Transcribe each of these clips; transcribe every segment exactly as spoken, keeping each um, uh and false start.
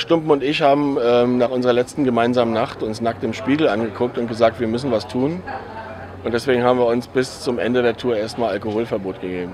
Stumpen und ich haben ähm, nach unserer letzten gemeinsamen Nacht uns nackt im Spiegel angeguckt und gesagt, wir müssen was tun. Und deswegen haben wir uns bis zum Ende der Tour erstmal Alkoholverbot gegeben.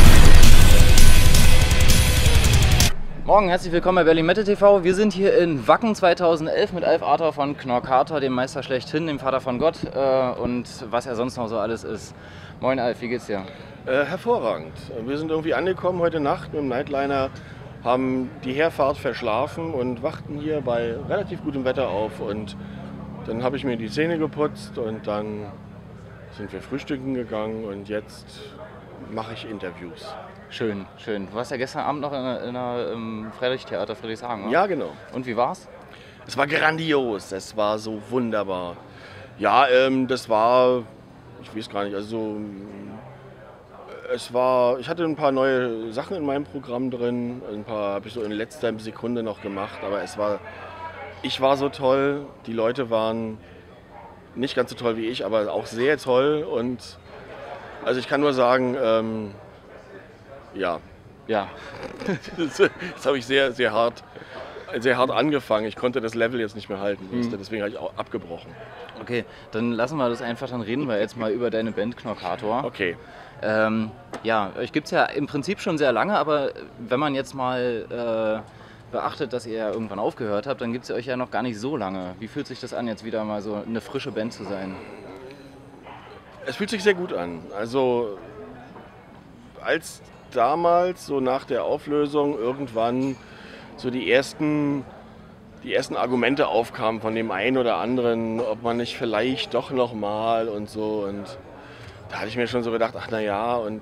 Morgen, herzlich willkommen bei Berlin Metal T V. Wir sind hier in Wacken zweitausendelf mit Alf Arthur von Knorkator, dem Meister schlechthin, dem Vater von Gott äh, und was er sonst noch so alles ist. Moin Alf, wie geht's dir? Äh, hervorragend. Wir sind irgendwie angekommen heute Nacht mit dem Nightliner, haben die Herfahrt verschlafen und wachten hier bei relativ gutem Wetter auf. Und dann habe ich mir die Zähne geputzt und dann sind wir frühstücken gegangen und jetzt mache ich Interviews. Schön, schön. Du warst ja gestern Abend noch in der, in der im Friedrichstheater Friedrichshagen, oder? Ja, genau. Und wie war's? Es war grandios, es war so wunderbar. Ja, ähm, das war, ich weiß gar nicht, also es war, ich hatte ein paar neue Sachen in meinem Programm drin, ein paar habe ich so in letzter Sekunde noch gemacht, aber es war, ich war so toll, die Leute waren nicht ganz so toll wie ich, aber auch sehr toll und also ich kann nur sagen, ähm, ja. Ja. Das habe ich sehr, sehr hart, sehr hart angefangen. Ich konnte das Level jetzt nicht mehr halten, mhm. deswegen habe ich auch abgebrochen. Okay, dann lassen wir das einfach, dann reden wir jetzt mal über deine Band Knorkator. Okay. Ähm, ja, euch gibt es ja im Prinzip schon sehr lange, aber wenn man jetzt mal äh, beachtet, dass ihr ja irgendwann aufgehört habt, dann gibt es euch ja noch gar nicht so lange. Wie fühlt sich das an, jetzt wieder mal so eine frische Band zu sein? Es fühlt sich sehr gut an. Also als damals, so nach der Auflösung, irgendwann so die ersten, die ersten Argumente aufkamen von dem einen oder anderen, ob man nicht vielleicht doch noch mal und so. Und da hatte ich mir schon so gedacht, ach na ja, und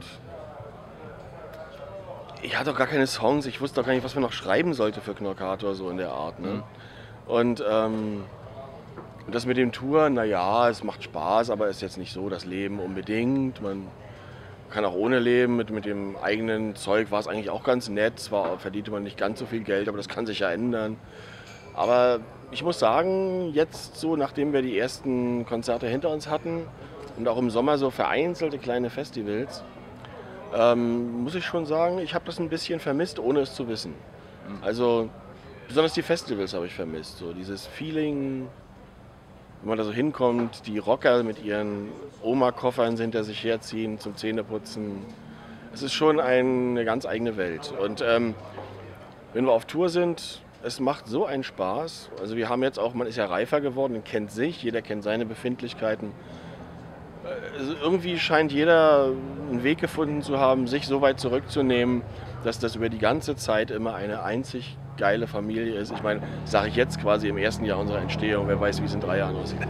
ich hatte doch gar keine Songs, ich wusste doch gar nicht, was man noch schreiben sollte für Knorkator, so in der Art. Ne? Mhm. Und ähm, das mit dem Touren, na ja, es macht Spaß, aber ist jetzt nicht so das Leben unbedingt. Man kann auch ohne leben, mit, mit dem eigenen Zeug war es eigentlich auch ganz nett. Zwar verdiente man nicht ganz so viel Geld, aber das kann sich ja ändern. Aber ich muss sagen, jetzt so, nachdem wir die ersten Konzerte hinter uns hatten und auch im Sommer so vereinzelte kleine Festivals, ähm, muss ich schon sagen, ich habe das ein bisschen vermisst, ohne es zu wissen. Also besonders die Festivals habe ich vermisst, so dieses Feeling, wenn man da so hinkommt, die Rocker mit ihren Oma-Koffern hinter sich herziehen zum Zähneputzen. Es ist schon eine ganz eigene Welt. Und ähm, wenn wir auf Tour sind, es macht so einen Spaß. Also wir haben jetzt auch, man ist ja reifer geworden und kennt sich, jeder kennt seine Befindlichkeiten. Also irgendwie scheint jeder einen Weg gefunden zu haben, sich so weit zurückzunehmen, dass das über die ganze Zeit immer eine einzig geile Familie ist. Ich meine, das sage ich jetzt quasi im ersten Jahr unserer Entstehung. Wer weiß, wie es in drei Jahren aussieht.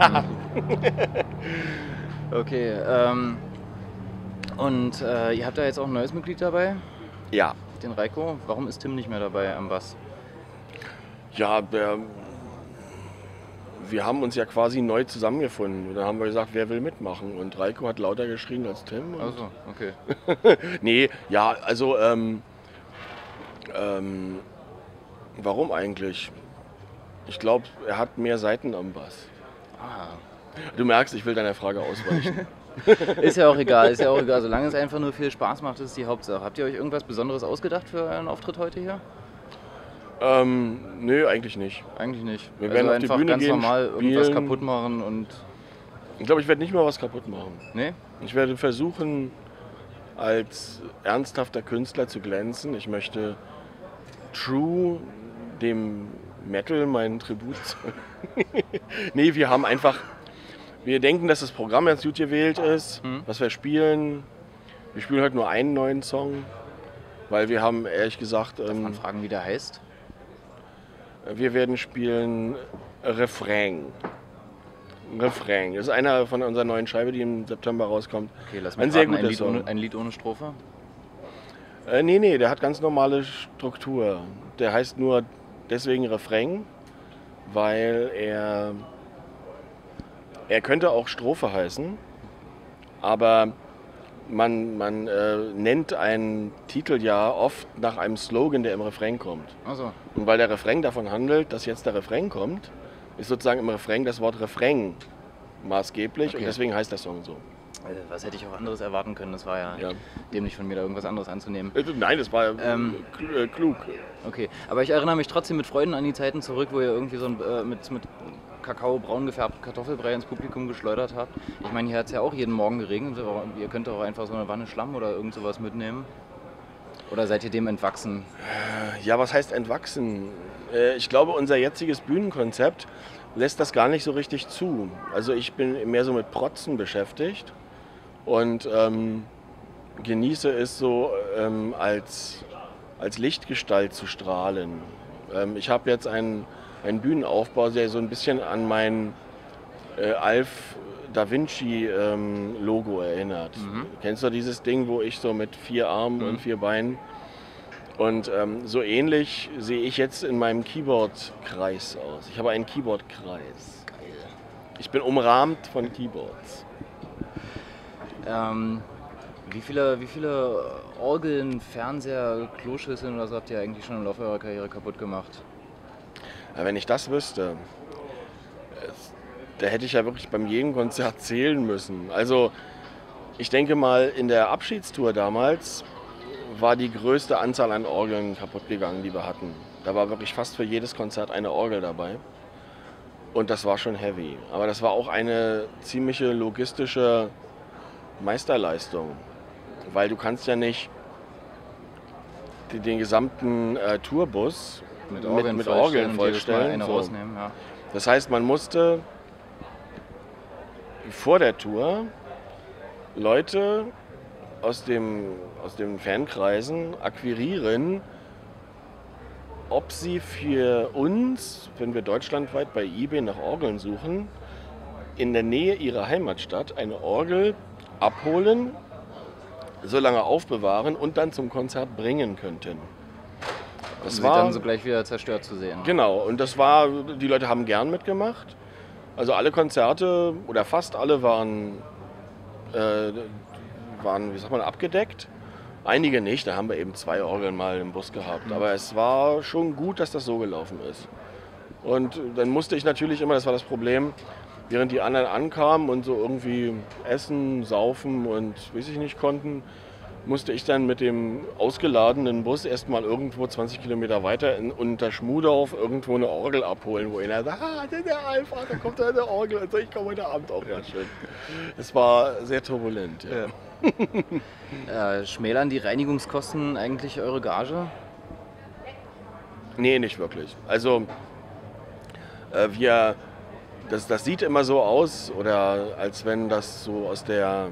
Okay, ähm, und äh, ihr habt da jetzt auch ein neues Mitglied dabei? Ja. Den Reiko. Warum ist Tim nicht mehr dabei am Bass? Ja, der, wir haben uns ja quasi neu zusammengefunden. Und dann haben wir gesagt, wer will mitmachen? Und Reiko hat lauter geschrien als Tim. Ach so, okay. Nee, ja, also ähm, ähm, warum eigentlich? Ich glaube, er hat mehr Seiten am Bass. Ah. Du merkst, ich will deiner Frage ausweichen. Ist ja auch egal, ist ja auch egal. Solange es einfach nur viel Spaß macht, ist die Hauptsache. Habt ihr euch irgendwas Besonderes ausgedacht für euren Auftritt heute hier? Ähm, nö, eigentlich nicht. Eigentlich nicht. Wir also werden auf einfach die Bühne ganz gehen, normal spielen. irgendwas kaputt machen und... Ich glaube, ich werde nicht mal was kaputt machen. Nee? Ich werde versuchen, als ernsthafter Künstler zu glänzen. Ich möchte true dem Metal meinen Tribut zollen. Nee, wir haben einfach... Wir denken, dass das Programm jetzt gut gewählt ist, hm. was wir spielen. Wir spielen halt nur einen neuen Song, weil wir haben ehrlich gesagt... Darf ähm, man fragen, wie der heißt? Wir werden spielen Refrain. Refrain. Das ist einer von unserer neuen Scheibe, die im September rauskommt. Okay, lass mal ein sehr raten, guter ein Lied, Song. ohne, ein Lied ohne Strophe? Äh, nee, nee, der hat ganz normale Struktur. Der heißt nur deswegen Refrain, weil er... Er könnte auch Strophe heißen, aber man, man äh, nennt einen Titel ja oft nach einem Slogan, der im Refrain kommt. Ach so. Und weil der Refrain davon handelt, dass jetzt der Refrain kommt, ist sozusagen im Refrain das Wort Refrain maßgeblich, okay. Und deswegen heißt der Song so. Was hätte ich auch anderes erwarten können? Das war ja, Ja. dämlich von mir, da irgendwas anderes anzunehmen. Äh, Nein, das war Ähm, kl- äh, klug. Okay, aber ich erinnere mich trotzdem mit Freuden an die Zeiten zurück, wo ihr irgendwie so ein, äh, mit, mit Kakao braun gefärbten Kartoffelbrei ins Publikum geschleudert habt. Ich meine, hier hat es ja auch jeden Morgen geregnet, aber ihr könnt auch einfach so eine Wanne Schlamm oder irgend sowas mitnehmen. Oder seid ihr dem entwachsen? Ja, was heißt entwachsen? Äh, Ich glaube, unser jetziges Bühnenkonzept lässt das gar nicht so richtig zu. Also ich bin mehr so mit Protzen beschäftigt und ähm, genieße es so ähm, als, als Lichtgestalt zu strahlen. Ähm, ich habe jetzt einen, einen Bühnenaufbau, der so ein bisschen an mein äh, Alf Da Vinci ähm, Logo erinnert. Mhm. Kennst du dieses Ding, wo ich so mit vier Armen Mhm. und vier Beinen und ähm, so ähnlich sehe ich jetzt in meinem Keyboard-Kreis aus. Ich habe einen Keyboard-Kreis. Geil. Ich bin umrahmt von Keyboards. Ähm, wie viele, wie viele Orgeln, Fernseher, Kloschüsseln oder so habt ihr eigentlich schon im Laufe eurer Karriere kaputt gemacht? Ja, wenn ich das wüsste, es, da hätte ich ja wirklich beim jedem Konzert zählen müssen. Also ich denke mal, in der Abschiedstour damals war die größte Anzahl an Orgeln kaputt gegangen, die wir hatten. Da war wirklich fast für jedes Konzert eine Orgel dabei. Und das war schon heavy. Aber das war auch eine ziemliche logistische Meisterleistung. Weil du kannst ja nicht den, den gesamten äh, Tourbus Mit mit, Orgeln mit vollstellen Orgeln und jedes Mal vollstellen. eine So. rausnehmen, ja. Das heißt, man musste vor der Tour Leute aus, dem, aus den Fankreisen akquirieren, ob sie für uns, wenn wir deutschlandweit bei eBay nach Orgeln suchen, in der Nähe ihrer Heimatstadt eine Orgel abholen, so lange aufbewahren und dann zum Konzert bringen könnten. Um Das sie war dann so gleich wieder zerstört zu sehen. Genau, und das war, die Leute haben gern mitgemacht. Also alle Konzerte oder fast alle waren, äh, waren wie sagt man, abgedeckt. Einige nicht, da haben wir eben zwei Orgeln mal im Bus gehabt. Aber es war schon gut, dass das so gelaufen ist. Und dann musste ich natürlich immer, das war das Problem, während die anderen ankamen und so irgendwie essen, saufen und weiß ich nicht konnten, musste ich dann mit dem ausgeladenen Bus erstmal irgendwo zwanzig Kilometer weiter in Unterschmudorf irgendwo eine Orgel abholen, wo einer sagt, ah, der Alpha, da kommt da eine Orgel und so, ich komme heute Abend auch. Ja, schön. Es war sehr turbulent. Ja. Äh, schmälern die Reinigungskosten eigentlich eure Gage? Nee, nicht wirklich. Also äh, wir, das, das sieht immer so aus, oder als wenn das so aus der,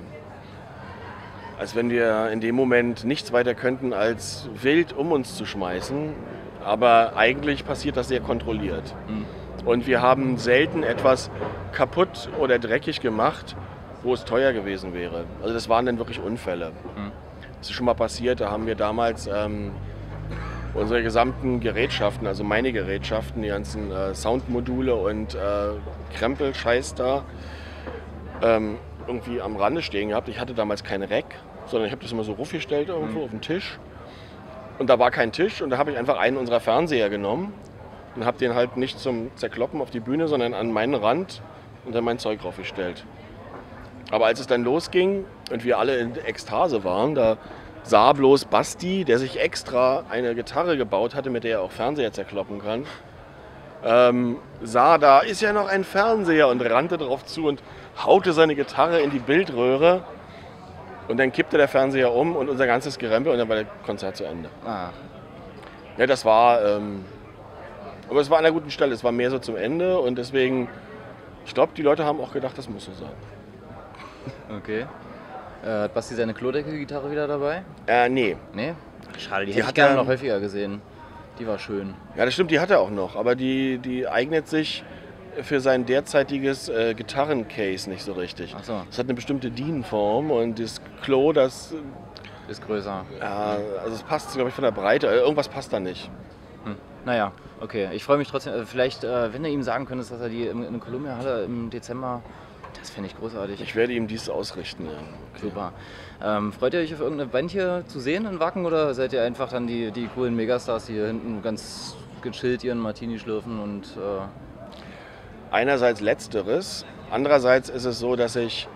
als wenn wir in dem Moment nichts weiter könnten, als wild um uns zu schmeißen. Aber eigentlich passiert das sehr kontrolliert. Mhm. Und wir haben selten etwas kaputt oder dreckig gemacht, wo es teuer gewesen wäre. Also das waren dann wirklich Unfälle. Mhm. Das ist schon mal passiert, da haben wir damals ähm, unsere gesamten Gerätschaften, also meine Gerätschaften, die ganzen äh, Soundmodule und äh, Krempelscheiß da, ähm, irgendwie am Rande stehen gehabt. Ich hatte damals kein Rack, sondern ich habe das immer so aufgestellt irgendwo Mhm. auf dem Tisch. Und da war kein Tisch und da habe ich einfach einen unserer Fernseher genommen und habe den halt nicht zum Zerkloppen auf die Bühne, sondern an meinen Rand und dann mein Zeug raufgestellt. Aber als es dann losging und wir alle in Ekstase waren, da sah bloß Basti, der sich extra eine Gitarre gebaut hatte, mit der er auch Fernseher zerkloppen kann, ähm, sah, da ist ja noch ein Fernseher und rannte darauf zu und haute seine Gitarre in die Bildröhre. Und dann kippte der Fernseher um und unser ganzes Gerempel und dann war das Konzert zu Ende. Ah, Ja, das war, ähm, aber es war an einer guten Stelle, es war mehr so zum Ende und deswegen, ich glaube, die Leute haben auch gedacht, das muss so sein. okay. Äh, hat Basti seine Klodeckel-Gitarre wieder dabei? Äh, nee. Nee? Schade, die, Die hätte ich hat gerne er- noch häufiger gesehen. Die war schön. Ja, das stimmt, die hat er auch noch, aber die, die eignet sich für sein derzeitiges äh, Gitarrencase nicht so richtig. Ach so. Es hat eine bestimmte D I N-Form und das Klo, das, Ist größer. ja, also es passt, glaube ich, von der Breite, äh, irgendwas passt da nicht. Hm. Naja, okay. Ich freue mich trotzdem. äh, Vielleicht, äh, wenn du ihm sagen könntest, dass er die im- in der Columbia-Halle im Dezember. Das fände ich großartig. Ich werde ihm dies ausrichten, ja. Okay. Super. Ähm, freut ihr euch auf irgendeine Band hier zu sehen in Wacken oder seid ihr einfach dann die, die coolen Megastars, die hier hinten ganz gechillt ihren Martini schlürfen und äh, Einerseits letzteres, andererseits ist es so, dass ich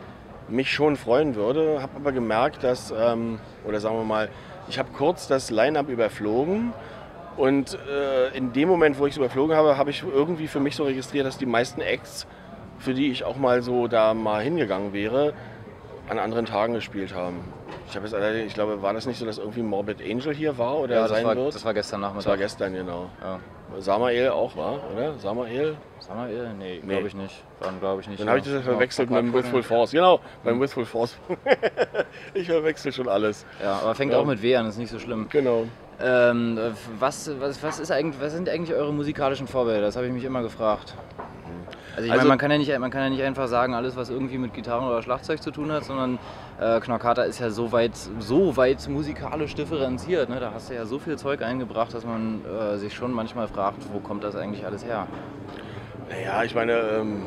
mich schon freuen würde, habe aber gemerkt, dass, ähm, oder sagen wir mal, ich habe kurz das Line-Up überflogen und äh, in dem Moment, wo ich es überflogen habe, habe ich irgendwie für mich so registriert, dass die meisten Acts, für die ich auch mal so da mal hingegangen wäre, an anderen Tagen gespielt haben. Ich habe jetzt allerdings, ich glaube, war das nicht so, dass irgendwie Morbid Angel hier war oder Ja, das sein war, wird? das war gestern Nachmittag. Das war gestern, genau. Ja. Samael auch war, oder? Samael? Samael? Nee, Nee. glaube ich nicht. Waren, glaube ich nicht. Dann habe ich das ja verwechselt mit dem With Full Force. Genau, beim With Full Force. Ich verwechsel schon alles. Ja, aber fängt Ja. auch mit W an, ist nicht so schlimm. Genau. Ähm, was, was, was, ist eigentlich, was sind eigentlich eure musikalischen Vorbilder? Das habe ich mich immer gefragt. Also ich Also- meine, man kann, ja nicht, man kann ja nicht einfach sagen, alles was irgendwie mit Gitarren oder Schlagzeug zu tun hat, sondern äh, Knorkater ist ja so weit, so weit musikalisch differenziert. Ne? Da hast du ja so viel Zeug eingebracht, dass man äh, sich schon manchmal fragt, wo kommt das eigentlich alles her? Naja, ich meine, ähm,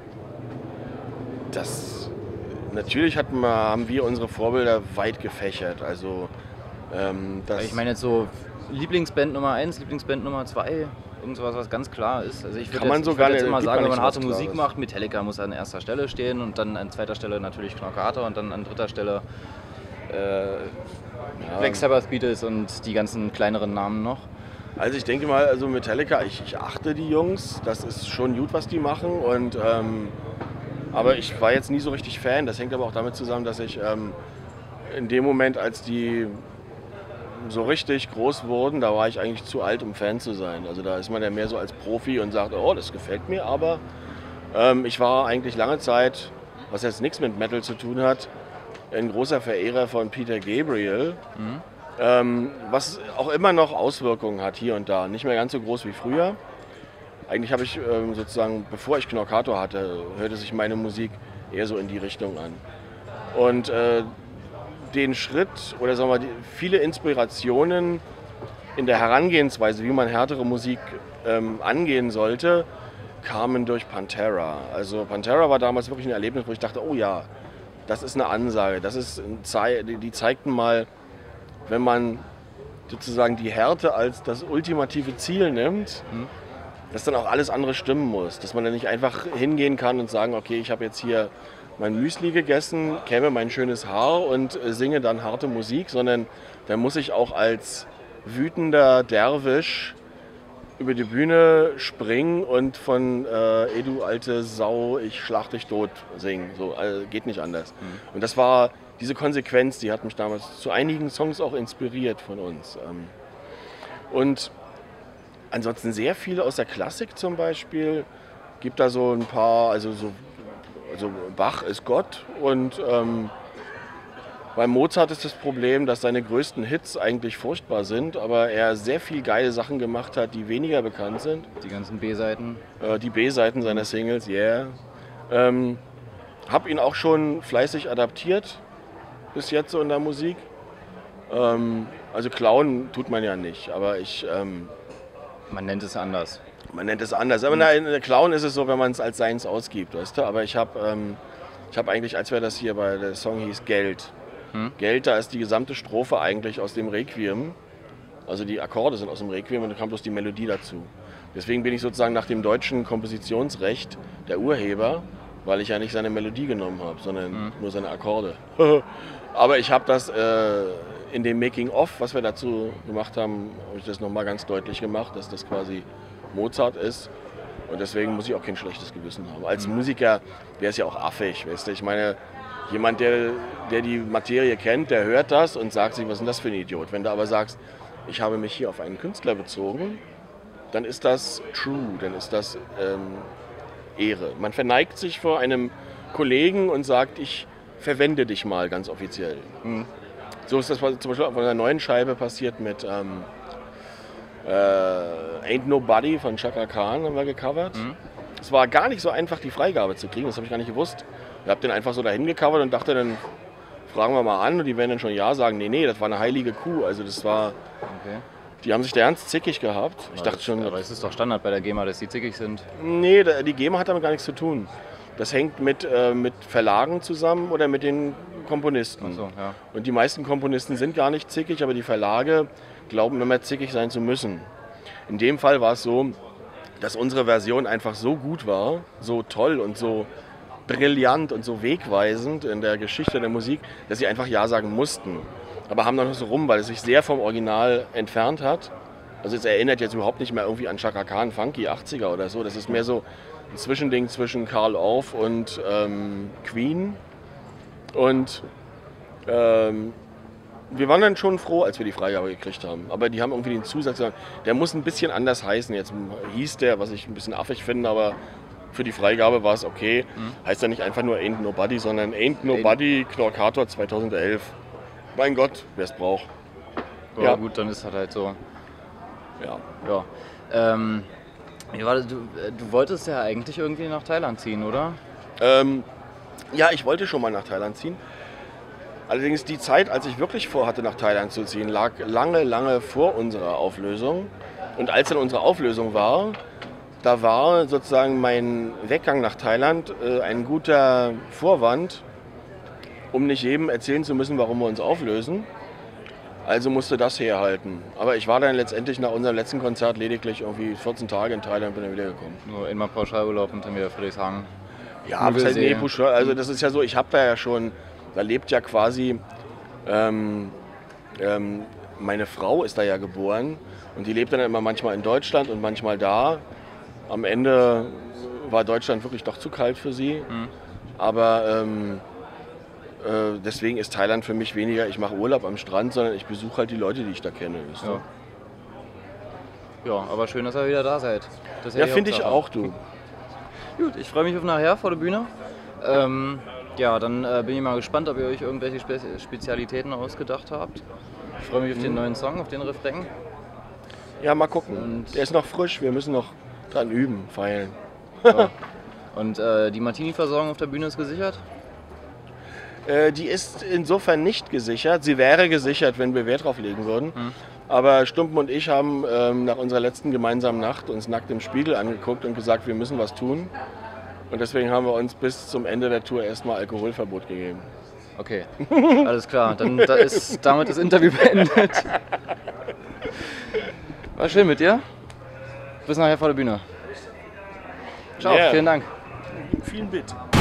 das, natürlich hat man, haben wir unsere Vorbilder weit gefächert. Also, ähm, das, Ich meine jetzt so Lieblingsband Nummer eins, Lieblingsband Nummer zwei, irgend sowas, was ganz klar ist. Also ich würde Kann man jetzt, so ich gar würd jetzt nicht- immer gibt sagen, man wenn man nicht harte so was Musik Klares. macht, Metallica muss an erster Stelle stehen und dann an zweiter Stelle natürlich Knorkater und dann an dritter Stelle äh, Black Sabbath, Beatles und die ganzen kleineren Namen noch. Also ich denke mal, also Metallica, ich, ich achte die Jungs, das ist schon gut, was die machen. Und, ähm, aber ich war jetzt nie so richtig Fan. Das hängt aber auch damit zusammen, dass ich ähm, in dem Moment, als die so richtig groß wurden, da war ich eigentlich zu alt, um Fan zu sein. Also da ist man ja mehr so als Profi und sagt, oh, das gefällt mir. Aber ähm, ich war eigentlich lange Zeit, was jetzt nichts mit Metal zu tun hat, ein großer Verehrer von Peter Gabriel. Mhm. Ähm, was auch immer noch Auswirkungen hat hier und da. Nicht mehr ganz so groß wie früher. Eigentlich habe ich ähm, sozusagen, bevor ich Knorkator hatte, hörte sich meine Musik eher so in die Richtung an. Und äh, den Schritt oder sagen wir mal, die, viele Inspirationen in der Herangehensweise, wie man härtere Musik ähm, angehen sollte, kamen durch Pantera. Also Pantera war damals wirklich ein Erlebnis, wo ich dachte, oh ja, das ist eine Ansage. Das ist ein Zei- die, die zeigten mal, wenn man sozusagen die Härte als das ultimative Ziel nimmt, Mhm. dass dann auch alles andere stimmen muss. Dass man dann nicht einfach hingehen kann und sagen, okay, ich habe jetzt hier mein Müsli gegessen, käme mein schönes Haar und äh, singe dann harte Musik, sondern da muss ich auch als wütender Derwisch über die Bühne springen und von äh, ey du alte Sau, ich schlag dich tot singen. So, also geht nicht anders. Mhm. Und das war diese Konsequenz, die hat mich damals zu einigen Songs auch inspiriert von uns. Ähm, und ansonsten sehr viele aus der Klassik zum Beispiel. Gibt da so ein paar, also so, also Bach ist Gott und ähm, bei Mozart ist das Problem, dass seine größten Hits eigentlich furchtbar sind, aber er sehr viel geile Sachen gemacht hat, die weniger bekannt sind. Die ganzen B-Seiten. Äh, die B-Seiten seiner Singles, yeah. Ähm, hab ihn auch schon fleißig adaptiert, bis jetzt so in der Musik. Ähm, also klauen tut man ja nicht, aber ich, ähm, Man nennt es anders. man nennt es anders. Aber nein, klauen ist es so, wenn man es als seins ausgibt, weißt du. Aber ich habe ähm, ich hab eigentlich, als wir das hier bei der Song hieß, Geld. Hm? Geld, da ist die gesamte Strophe eigentlich aus dem Requiem. Also die Akkorde sind aus dem Requiem und dann kam bloß die Melodie dazu. Deswegen bin ich sozusagen nach dem deutschen Kompositionsrecht der Urheber, weil ich ja nicht seine Melodie genommen habe, sondern Mhm. nur seine Akkorde. Aber ich habe das äh, in dem Making-of, was wir dazu gemacht haben, habe ich das nochmal ganz deutlich gemacht, dass das quasi Mozart ist. Und deswegen muss ich auch kein schlechtes Gewissen haben. Als Mhm. Musiker wäre es ja auch affig, weißt du? Ich meine, jemand, der, der die Materie kennt, der hört das und sagt sich, was ist denn das für ein Idiot? Wenn du aber sagst, ich habe mich hier auf einen Künstler bezogen, dann ist das true, dann ist das ähm, Ehre. Man verneigt sich vor einem Kollegen und sagt, ich verwende dich mal ganz offiziell. Mhm. So ist das zum Beispiel auf einer neuen Scheibe passiert mit ähm, äh, Ain't Nobody von Chaka Khan, haben wir gecovert. Mhm. Es war gar nicht so einfach, die Freigabe zu kriegen, das habe ich gar nicht gewusst. Ich habe den einfach so dahin gecovert und dachte, dann fragen wir mal an und die werden dann schon ja sagen. Nee, nee, das war eine heilige Kuh. Also das war, Okay. die haben sich da ernst zickig gehabt. Ich Aber dachte das, schon, aber es ist doch Standard bei der GEMA, dass die zickig sind. nee, da- die GEMA hat damit gar nichts zu tun. Das hängt mit, äh, mit Verlagen zusammen oder mit den Komponisten. Ach so, ja. Und die meisten Komponisten sind gar nicht zickig, aber die Verlage glauben immer zickig sein zu müssen. In dem Fall war es so, dass unsere Version einfach so gut war, so toll und so brillant und so wegweisend in der Geschichte der Musik, dass sie einfach Ja sagen mussten. Aber haben dann noch so rum, weil es sich sehr vom Original entfernt hat. Also es erinnert jetzt überhaupt nicht mehr irgendwie an Chaka Khan, Funky, achtziger oder so. Das ist mehr so ein Zwischending zwischen Carl Orff und ähm, Queen. Und ähm, wir waren dann schon froh, als wir die Freigabe gekriegt haben. Aber die haben irgendwie den Zusatz gesagt, der muss ein bisschen anders heißen. Jetzt hieß der, was ich ein bisschen affig finde, aber für die Freigabe war es okay. Mhm. Heißt ja nicht einfach nur Ain't Nobody, sondern Ain't Nobody Knorkator zweitausendelf. Mein Gott, wer es braucht. Ja, ja gut, dann ist das halt so. Ja. Ja. Ähm, wie war das? Du, du wolltest ja eigentlich irgendwie nach Thailand ziehen, oder? Ähm, ja, ich wollte schon mal nach Thailand ziehen. Allerdings die Zeit, als ich wirklich vorhatte, nach Thailand zu ziehen, lag lange, lange vor unserer Auflösung. Und als dann unsere Auflösung war, da war sozusagen mein Weggang nach Thailand äh, ein guter Vorwand, um nicht jedem erzählen zu müssen, warum wir uns auflösen. Also musste das herhalten. Aber ich war dann letztendlich nach unserem letzten Konzert lediglich irgendwie vierzehn Tage in Thailand und bin dann wiedergekommen. Nur einmal Pauschalurlaub und dann wieder Friedrichshagen. Ja, aber halt, nee, also das ist ja so, ich habe da ja schon, da lebt ja quasi, ähm, ähm, meine Frau ist da ja geboren und die lebt dann immer manchmal in Deutschland und manchmal da. Am Ende war Deutschland wirklich doch zu kalt für sie, mhm. aber ähm, äh, deswegen ist Thailand für mich weniger, ich mache Urlaub am Strand, sondern ich besuche halt die Leute, die ich da kenne. Weißt du? Ja. Ja, aber schön, dass ihr wieder da seid. Das ja, finde ich auch, du. Gut, ich freue mich auf nachher vor der Bühne. Ähm, ja, dann äh, bin ich mal gespannt, ob ihr euch irgendwelche Spe Spezialitäten ausgedacht habt. Ich freue mich auf den neuen Song, auf den Refrain. Ja, mal gucken. Und der ist noch frisch, wir müssen noch dran üben, feilen. Ja. Und äh, die Martini-Versorgung auf der Bühne ist gesichert? Äh, die ist insofern nicht gesichert. Sie wäre gesichert, wenn wir Wert drauf legen würden. Hm. Aber Stumpen und ich haben ähm, nach unserer letzten gemeinsamen Nacht uns nackt im Spiegel angeguckt und gesagt, wir müssen was tun. Und deswegen haben wir uns bis zum Ende der Tour erstmal Alkoholverbot gegeben. Okay, alles klar. Dann da ist damit das Interview beendet. War schön mit dir. Bis nachher vor der Bühne. Ciao, yeah. Vielen Dank. Vielen Bitte.